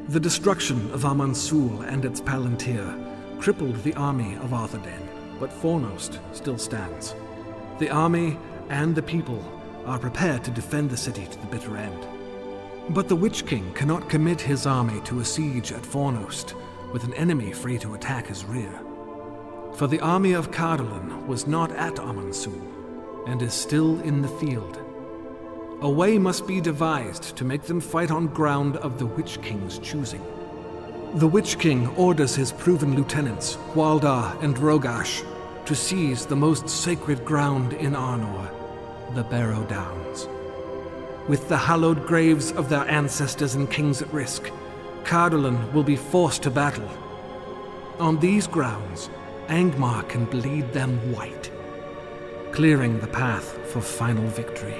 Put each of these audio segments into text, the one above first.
The destruction of Amansul and its Palantir crippled the army of Arthedain, but Fornost still stands. The army and the people are prepared to defend the city to the bitter end. But the Witch King cannot commit his army to a siege at Fornost with an enemy free to attack his rear. For the army of Cardolan was not at Amansul and is still in the field. A way must be devised to make them fight on ground of the Witch King's choosing. The Witch King orders his proven lieutenants, Waldar and Rogash, to seize the most sacred ground in Arnor, the Barrow Downs. With the hallowed graves of their ancestors and kings at risk, Cardolan will be forced to battle. On these grounds, Angmar can bleed them white, clearing the path for final victory.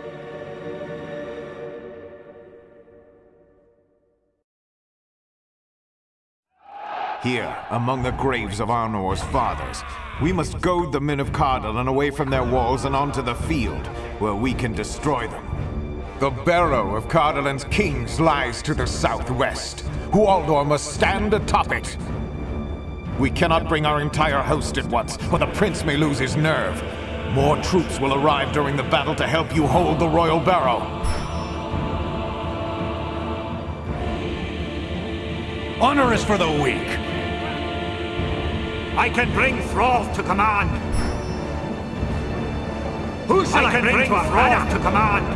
Here, among the graves of Arnor's fathers, we must goad the men of Cardolan away from their walls and onto the field, where we can destroy them. The Barrow of Cardolan's kings lies to the southwest. Hualdor must stand atop it. We cannot bring our entire host at once, or the prince may lose his nerve. More troops will arrive during the battle to help you hold the Royal Barrow. Honor is for the weak. I can bring Thrall to command. Who shall I bring Thrall to command?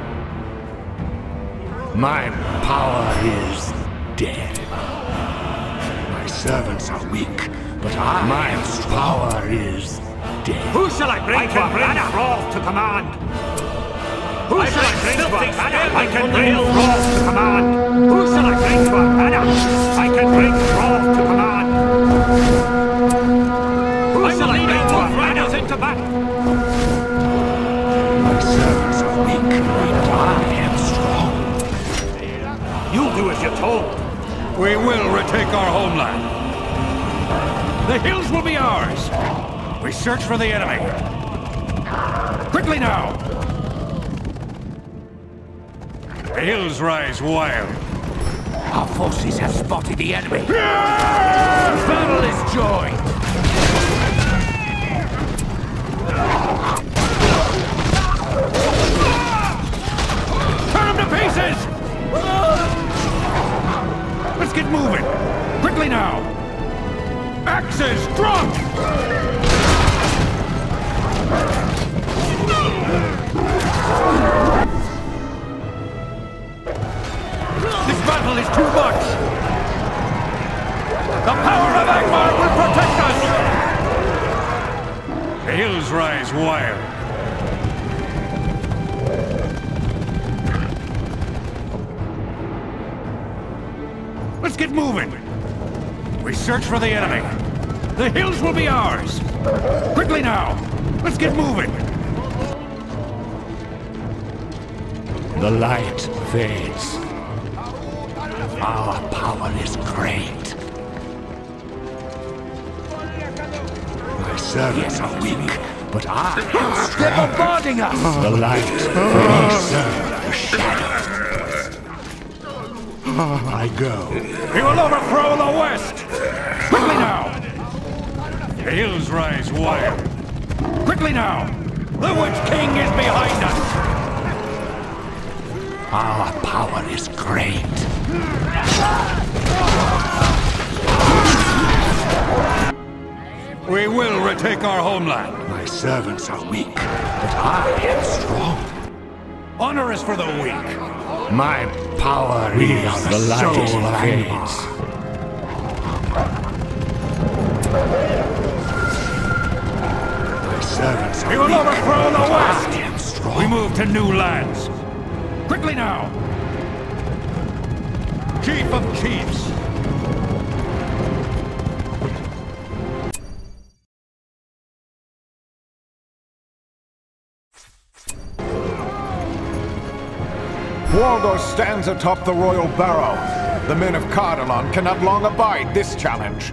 My power is dead. My servants are weak, but my power is dead. Who shall I bring Thrall to command? Who shall I bring I can bring Thrall to command. Who shall I bring to Arana? I can bring Thrall to command. Who shall I bring to Arana into battle? My servants are weak, but I am strong. You'll do as you're told. We will retake our homeland. The hills will be ours. We search for the enemy. Quickly now! The hills rise wild. Our forces have spotted the enemy. Battle is joined. Turn them to pieces! Let's get moving. Quickly now. Axes, drop! This battle is too much! The power of Angmar will protect us! The hills rise wild. Let's get moving! We search for the enemy. The hills will be ours! Quickly now! Let's get moving! The light fades. Our power is great. My servants are weak, but I am strong. They're bombarding us! The light fades. The shadows. I go. We will overthrow the west! Quickly now! The hills rise wild. Quickly now! The Witch King is behind us! Our power is great. We will retake our homeland. My servants are weak, but I am strong. Honor is for the weak. My power is the light fades. My servants are We will weak, overthrow the but west! I am strong. We move to new lands. Quickly now! Chief of Chiefs! Waldor stands atop the Royal Barrow. The men of Cardolan cannot long abide this challenge.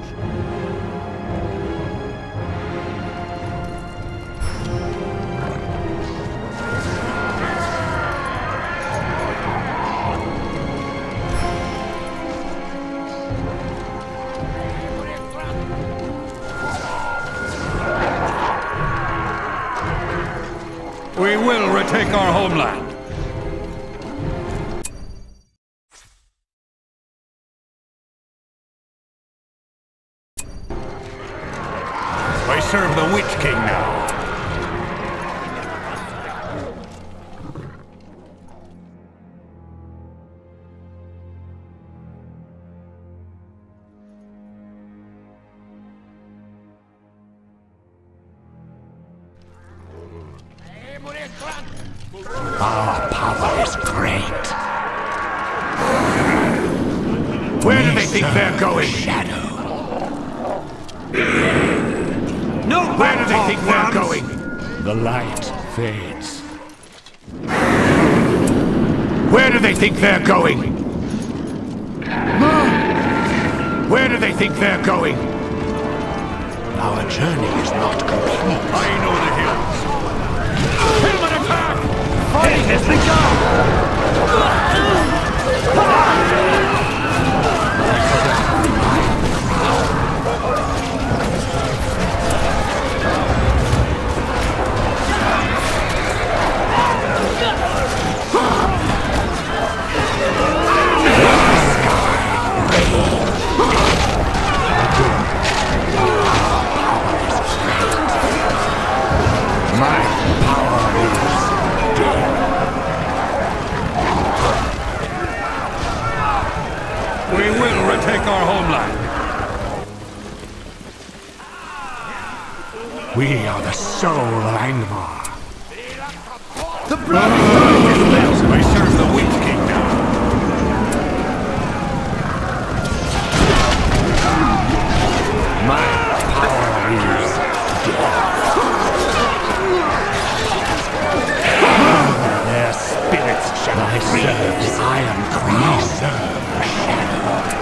We will retake our homeland. I serve the Witch King now. Our power is great. Where do they think they're going? Shadow. No, Where do they think they're going? The light fades. Where do they think they're going? Where do they think they're going? Our journey is not complete. I know the hills. Hillman attack! Fighting has begun! We will retake our homeland. We are the soul of Angmar. The blood is I serve the Witch King now. My power is their spirits shall I serve the Iron Crown. We serve the shadow.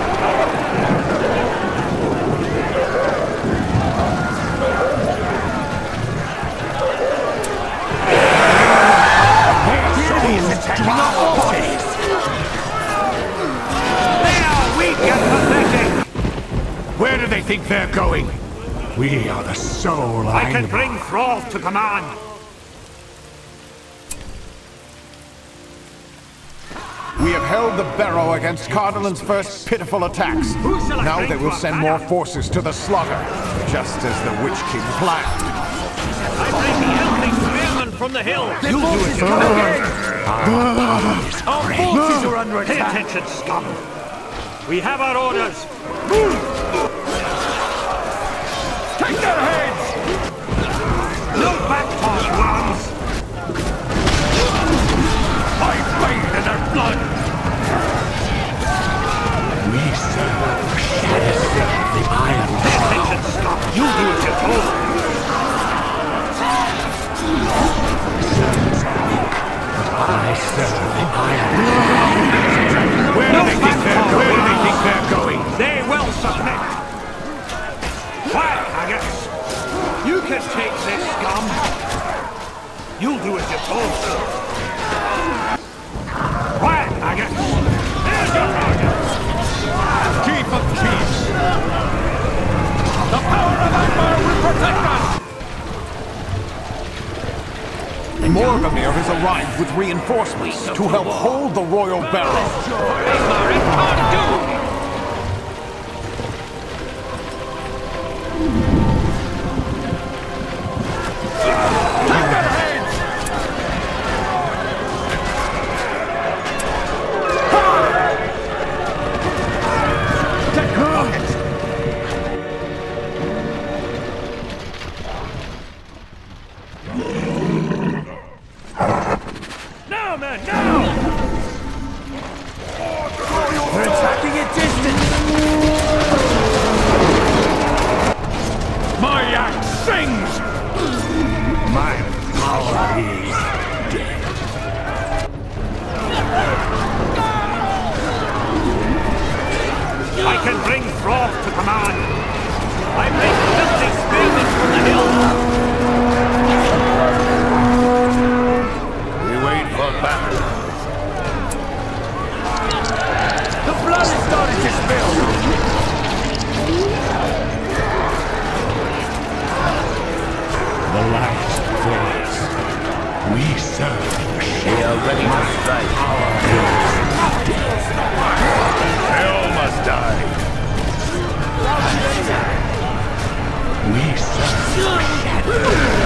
Where do they think they're going? We are the soul of I can Angmar. bring Thrall to command. We have held the Barrow against Cardolin's first pitiful attacks. Now they will send more forces to the slaughter, just as the Witch King planned. I bring the elfling spearmen from the hills. You'll do it. Our forces are under attack. Pay attention, scum. We have our orders. Move! Take their heads! No backtalk, worms! I bathe in their blood! We serve the shadow of the Iron Pay attention, scum. You do as you're told. I serve the Iron Where do they think they're going? They will submit. Quiet, Haggis. You can take this, scum. You'll do as you're told. Quiet, Haggis. There's your order. Chief of Chiefs! The power of Angmar will protect us! Morgamir has arrived with reinforcements to help hold the Royal Barrow. Angmar in Cardu! Now, man, now! They're attacking at distance! My axe sings! My power is dead. I can bring Thrall to command. I bring filthy spearmen from the hills. We wait for battle. The blood is starting to spill. The light fades. We serve the We shadow. are ready to strike. Hell must die. We serve the shadow.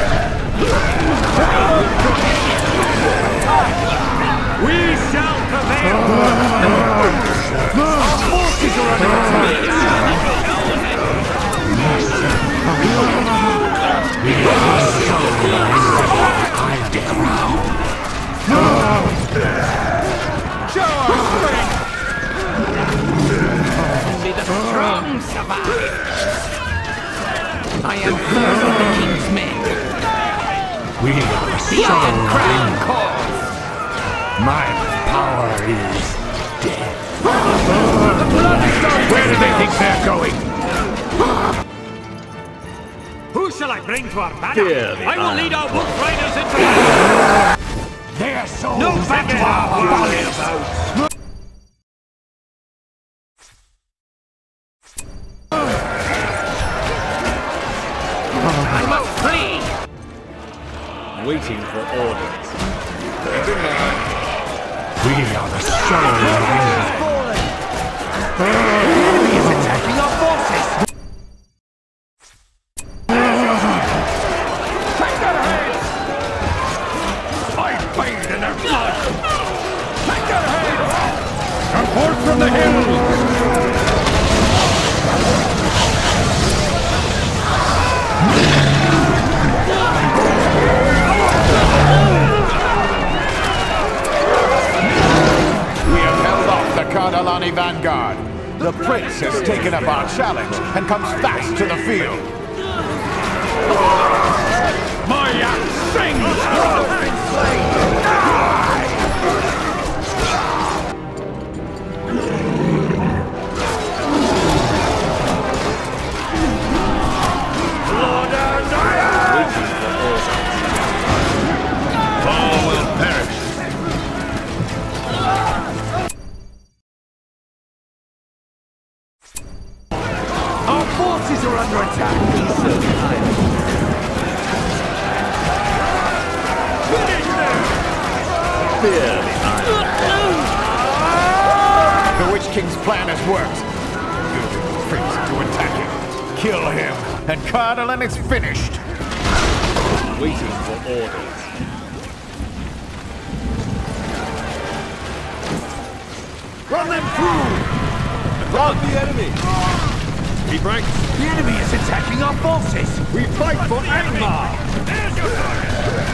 We shall prevail! Our forces are under attack. We are so high on the ground. Show our strength! Only the strong survive! I am first of the king's men. We are The Iron Crown calls! My power is dead. Where do they think they're going? Who shall I bring to our banner? Fear the I will lead our wolf riders into Their souls no backing our bodies! I must flee! Waiting for orders. We are the soul of England. The enemy is attacking our forces. Take their heads! I bathe in their blood! Take their heads! Come forth from the hills! We have held off the Cardalani vanguard. The prince has taken up our challenge and comes fast to the field. My axe sings! All will perish. Our forces are under attack. Fear the Iron. The Witch King's plan has worked. Use the prince to attack him. Kill him, and Cardolan is finished. Waiting for orders. Run them through! Attack the enemy! Keep ranks! The enemy is attacking our forces. We fight for Angmar! There's your target!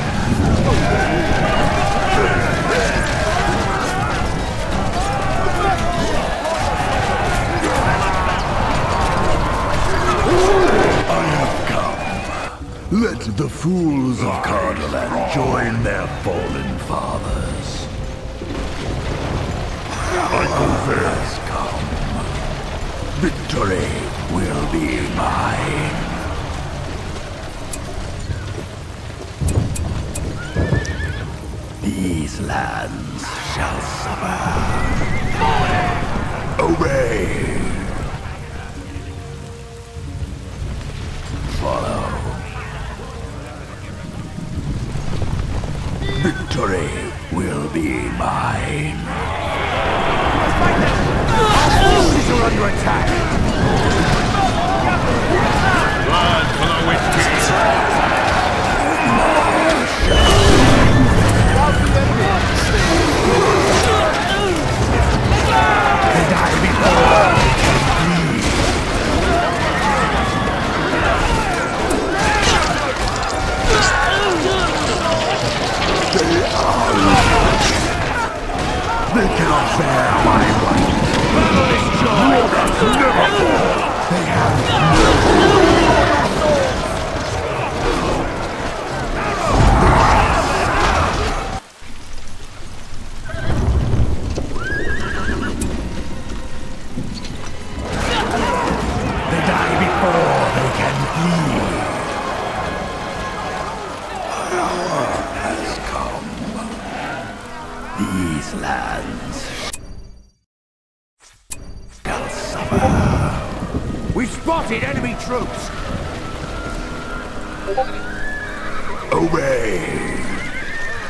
I have come. Let the fools of Cardolan join their fallen fathers. Over has come. Victory will be mine. These lands shall suffer. Obey. Follow. Victory will be mine. Our forces are under attack. Blood for the Witch King! They die before they can flee. They are lost. They cannot bear my light. Warriors never fall. They have They die before they can flee. Power has come. These lands shall suffer. We've spotted enemy troops. Obey.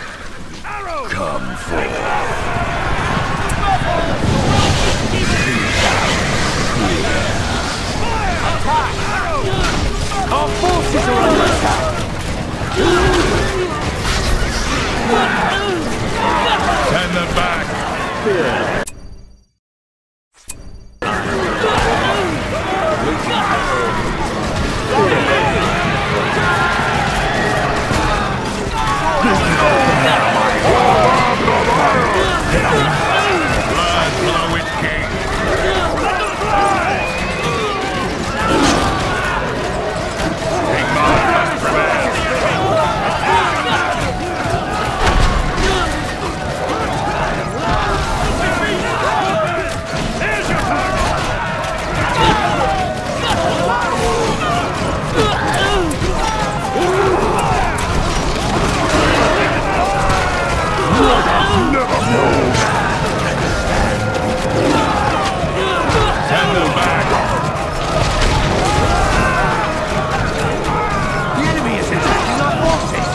Our forces are under attack! Send them back! Blood for the Witch King! Ingmar must prevail! Send them back! The enemy is attacking our forces!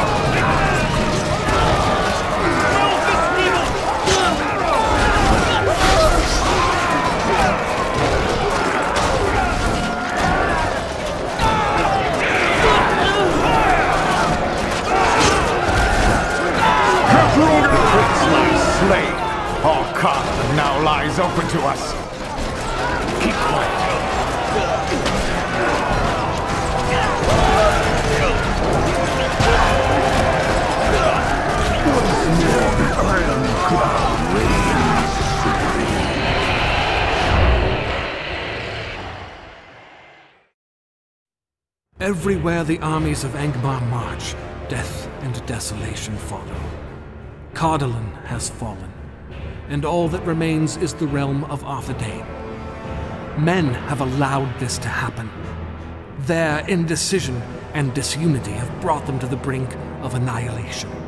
Slave, our Carlin now lies open to us. Keep quiet. Everywhere the armies of Angmar march, death and desolation follow. Cardolan has fallen, and all that remains is the realm of Arthedain. Men have allowed this to happen. Their indecision and disunity have brought them to the brink of annihilation.